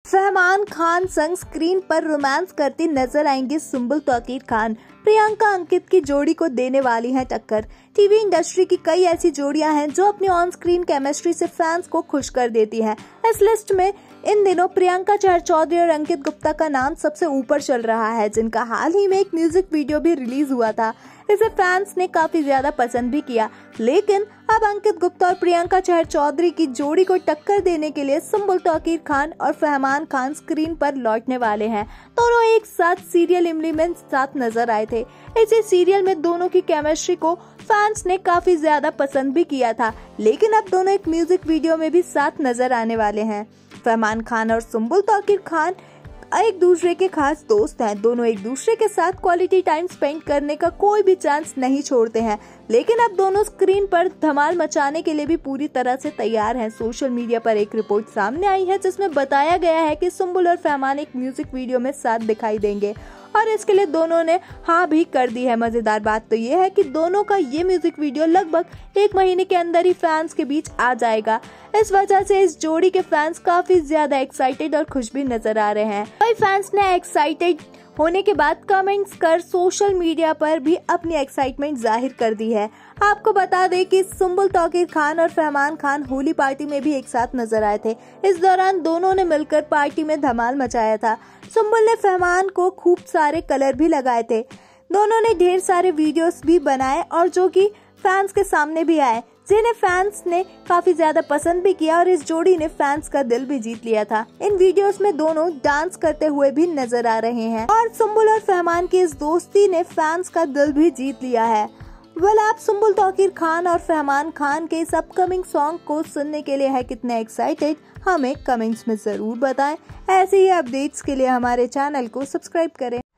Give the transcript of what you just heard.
फहमान खान संग स्क्रीन पर रोमांस करती नजर आएंगी सुंबुल तौकीर खान। प्रियंका अंकित की जोड़ी को देने वाली हैं टक्कर। टीवी इंडस्ट्री की कई ऐसी जोड़ियां हैं जो अपनी ऑन स्क्रीन केमिस्ट्री से फैंस को खुश कर देती हैं। इस लिस्ट में इन दिनों प्रियंका चहर चौधरी और अंकित गुप्ता का नाम सबसे ऊपर चल रहा है, जिनका हाल ही में एक म्यूजिक वीडियो भी रिलीज हुआ था। इसे फैंस ने काफी ज्यादा पसंद भी किया, लेकिन अब अंकित गुप्ता और प्रियंका चहर चौधरी की जोड़ी को टक्कर देने के लिए सुंबुल तौकीर खान और फहमान खान स्क्रीन पर लौटने वाले हैं। दोनों एक साथ सीरियल इमली में साथ नजर आए थे। इसी सीरियल में दोनों की केमिस्ट्री को फैंस ने काफी ज्यादा पसंद भी किया था, लेकिन अब दोनों एक म्यूजिक वीडियो में भी साथ नजर आने वाले हैं। फहमान खान और सुंबुल तौकीर खान एक दूसरे के खास दोस्त हैं। दोनों एक दूसरे के साथ क्वालिटी टाइम स्पेंड करने का कोई भी चांस नहीं छोड़ते हैं, लेकिन अब दोनों स्क्रीन पर धमाल मचाने के लिए भी पूरी तरह से तैयार हैं। सोशल मीडिया पर एक रिपोर्ट सामने आई है जिसमें बताया गया है कि सुंबुल और फहमान एक म्यूजिक वीडियो में साथ दिखाई देंगे और इसके लिए दोनों ने हाँ भी कर दी है। मजेदार बात तो ये है कि दोनों का ये म्यूजिक वीडियो लगभग 1 महीने के अंदर ही फैंस के बीच आ जाएगा। इस वजह से इस जोड़ी के फैंस काफी ज्यादा एक्साइटेड और खुश भी नजर आ रहे हैं। कई फैंस ने एक्साइटेड होने के बाद कमेंट्स कर सोशल मीडिया पर भी अपनी एक्साइटमेंट जाहिर कर दी है। आपको बता दें कि सुंबुल तौकीर खान और फहमान खान होली पार्टी में भी एक साथ नजर आए थे। इस दौरान दोनों ने मिलकर पार्टी में धमाल मचाया था। सुंबुल ने फहमान को खूब सारे कलर भी लगाए थे। दोनों ने ढेर सारे वीडियोस भी बनाए और जो कि फैंस के सामने भी आए, जिन्हें फैंस ने काफी ज्यादा पसंद भी किया और इस जोड़ी ने फैंस का दिल भी जीत लिया था। इन वीडियोस में दोनों डांस करते हुए भी नजर आ रहे हैं और सुंबुल और फहमान की इस दोस्ती ने फैंस का दिल भी जीत लिया है। आप सुंबुल तौकीर खान और फहमान खान के इस अपकमिंग सॉन्ग को सुनने के लिए है कितने एक्साइटेड, हमें कमेंट्स में जरूर बताएं। ऐसे ही अपडेट्स के लिए हमारे चैनल को सब्सक्राइब करें।